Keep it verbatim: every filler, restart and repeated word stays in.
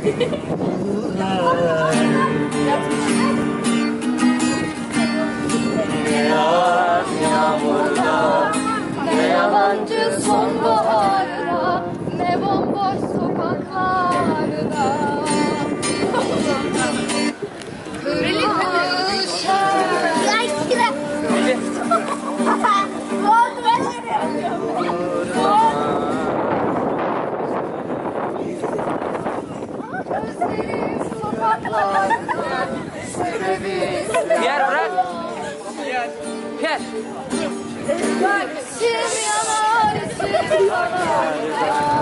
Yağmurda ne yalancı sonbaharda, ne bomboş sokaklarda. Pierre bırak. Pierre. İçim yanar, içim yanar.